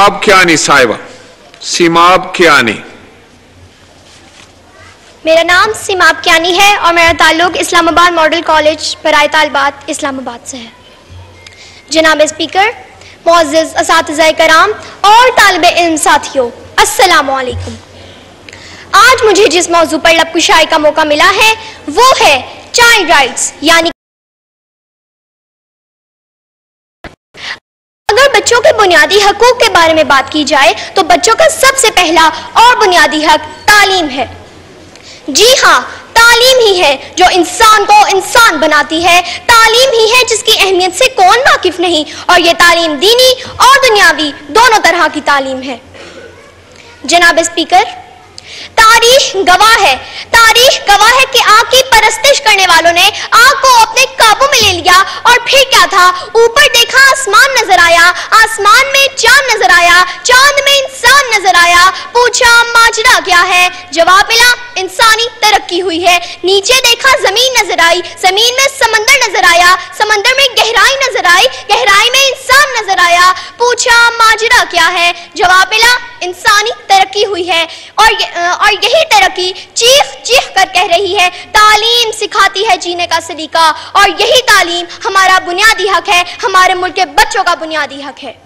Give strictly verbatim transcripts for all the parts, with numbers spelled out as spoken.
सीमाब कियानी साहिबा, सीमाब कियानी। मेरा नाम सीमाब कियानी है और मेरा ताल्लुक इस्लामाबाद मॉडल कॉलेज बराए तालिबात इस्लामाबाद से है। जनाब स्पीकर, मुअज़्ज़िज़ असातिज़ाए कराम और तालिबे इल्म साथियों, अस्सलामु अलैकुम। आज मुझे जिस मौजू पर लबकुशाई का मौका मिला है वो है चाइल्ड राइट्स, यानी अगर बच्चों के बुनियादी हकूक के बारे में बात की जाए तो बच्चों का सबसे पहला और बुनियादी हक तालीम है। जी हाँ, तालीम ही है जो इंसान को इंसान बनाती है। तालीम ही है जिसकी अहमियत से कौन वाकिफ नहीं, और ये तालीम दीनी और दुनियावी दोनों तरह की तालीम है। जनाब स्पीकर, तारीख गवाह है तारीख गवाह है कि आग की परस्तिश करने वालों ने आग को अपने काबू में ले लिया, और फिर क्या था, ऊपर देखा आसमान नजर आया, आसमान में चांद नजर आया, चांद में इंसान नजर आया, पूछा माजरा क्या है, जवाब मिला इंसानी तरक्की हुई है। नीचे देखा जमीन नजर आई, जमीन में समंदर नजर आया, समंदर में गहराई नजर आई, गहराई में इंसान नजर आया, पूछा माजरा क्या है, जवाब मिला इंसानी तरक्की हुई है। और और यही तरक्की चीख चीख कर कह रही है तालीम सिखाती है जीने का सलीका, और यही तालीम हमारा बुनियादी हक है, हमारे मुल्क के बच्चों का बुनियादी हक है।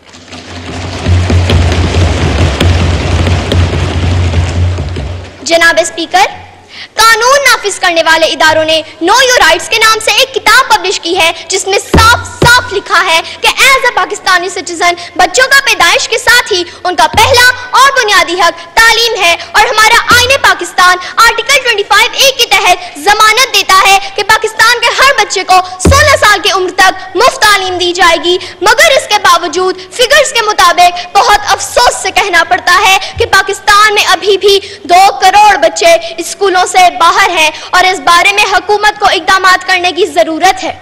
जनाब स्पीकर, कानून नाफिज करने वाले इदारों ने नो योर राइट्स के नाम से एक किताब पब्लिश की है जिसमें साफ साफ लिखा है कि एज अ पाकिस्तानी सिटीजन बच्चों का पैदाइश के साथ ही उनका पहला और बुनियादी हक तालीम है। और हमारा आईने पाकिस्तान आर्टिकल पच्चीस ए के तहत जमानत देता है कि पाकिस्तान के हर बच्चे को सोलह साल की उम्र तक मुफ्त तालीम दी जाएगी। मगर इसके बावजूद फिगर्स के मुताबिक बहुत अफसोस से कहना पड़ता है कि पाकिस्तान में अभी भी दो करोड़ बच्चे स्कूलों से बाहर हैं, और इस बारे में हुकूमत को इक़दामात करने की जरूरत है।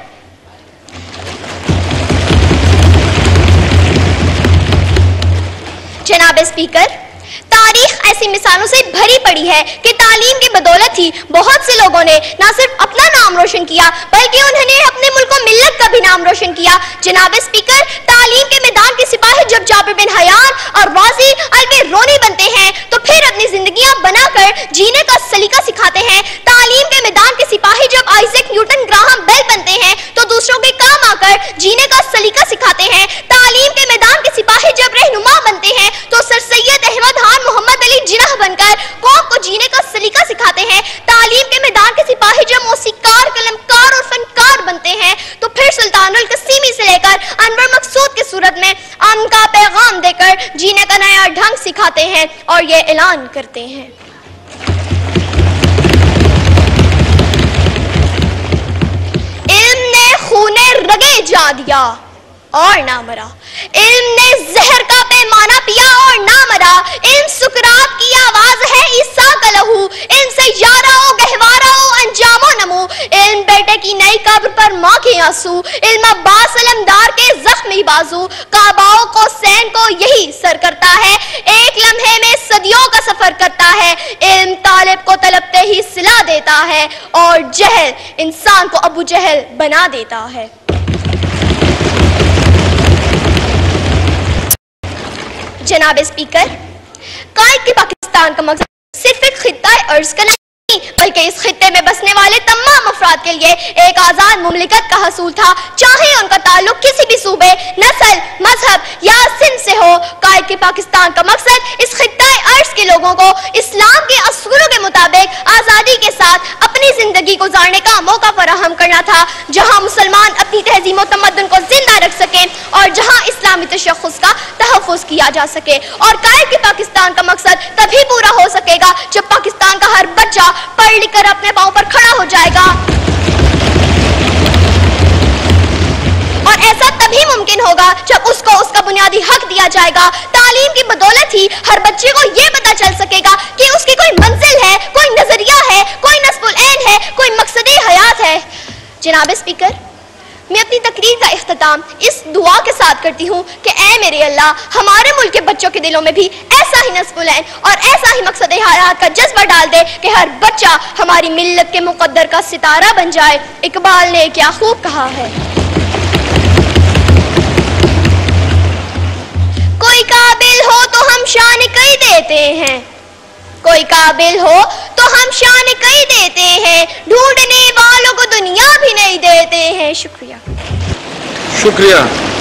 जनाब स्पीकर, तारीख ऐसी मिसालों से भरी पड़ी है कि तालीम की बदौलत ही बहुत से लोगों ने न सिर्फ अपना नाम रोशन किया बल्कि उन्होंने अपने मुल्क और मिल्लत का भी नाम रोशन किया। जनाब स्पीकर, तालीम के मैदान के सिपाही जब जाबिर बिन हयान और राजी अल-बिरूनी बनते हैं तो फिर अपनी जिंदगियां बनाकर जीने का सलीका सिखाते हैं। तालीम के मैदान के सिपाही जब आइजैक न्यूटन ग्राहम बेल बनते हैं तो दूसरों के काम आकर जीने का सलीका सिखाते हैं। तालीम के मैदान के सिपाही जब रहनुमा बनते हैं तो सर सैयद अहमद खान मोहम्मद अली जिन्ना बनकर कौम को जीने का सलीका सिखाते हैं। तालीम के मैदान के सिपाही जब मौसीकार, कलमकार और फनकार बनते हैं तो फिर सुल्तानुल कसीमी से लेकर अनवर मकसूद की सूरत में अमन का पैगाम देकर जीने का नया ढंग सिखाते हैं और ये ऐलान करते हैं। इल्म ने खूने रगे जा दिया और ना मरा, इल्म ने जहर का पैमाना पिया और ना मरा, इल्म सुकरात की आवाज है ईसा का लहू, इल्म से यारा हो गहवारा हो अंजामो नमो, इल्म बेटे की नई कब्र पर माँ के आंसू, इल्म अब्बास अलमदार के जख्मी बाजू, काबाओ को सैन को यही सर करता है, एक लम्हे में सदियों का सफर करता है, इल्म तालिब को तलबते ही सिला देता है और जहल इंसान को अबू जहल बना देता है। जनाब स्पीकर, कायद के पाकिस्तान का मकसद सिर्फ एक खित्ता अर्ज का नहीं बल्कि इस खित्ते में बसने वाले तमाम अफराद के लिए एक आजाद मुमलिकत का हसूल था, चाहे उनका ताल्लुक किसी भी सूबे, नस्ल, मजहब या सिंध से हो। कायद के पाकिस्तान का मकसद इस खित्ता अर्ज के लोगों को इस्लाम के असूलों के मुताबिक आजादी के साथ अपनी जिंदगी गुजारने का मौका फराहम करना था, जहां मुसलमान अपनी तहजीब और तमद्दुन को जिंदा रख सके और जहां इस्लामी तशख़्ख़ुस का तहफ़्फ़ुज़ किया जा सके। और कायद के पाकिस्तान का मकसद तभी पूरा हो सकेगा जब पाकिस्तान का हर बच्चा पढ़ लिख कर अपने पांव पर खड़ा हो जाएगा, और ऐसा तभी मुमकिन होगा जब उसको उसका बुनियादी हक दिया जाएगा। तालीम की बदौलत ही हर बच्चे को यह पता चल सकेगा कि उसकी कोई मंजिल है, कोई नजरिया है, कोई नस्बुल ऐन है, कोई मकसद हयात है। जनाब स्पीकर, मैं अपनी तकरीर का इख्तिताम इस दुआ के साथ करती हूँ कि ऐ मेरे अल्लाह, हमारे मुल्क के बच्चों के दिलों में भी ऐसा ही नस्बुल ऐन और ऐसा ही मकसद हयात का जज्बा डाल दे कि हर बच्चा हमारी मिल्लत के मुकद्दर का सितारा बन जाए। इकबाल ने क्या खूब कहा है, कोई का कई देते हैं। कोई काबिल हो तो हम शान कई देते हैं, ढूंढने वालों को दुनिया भी नहीं देते हैं। शुक्रिया। शुक्रिया।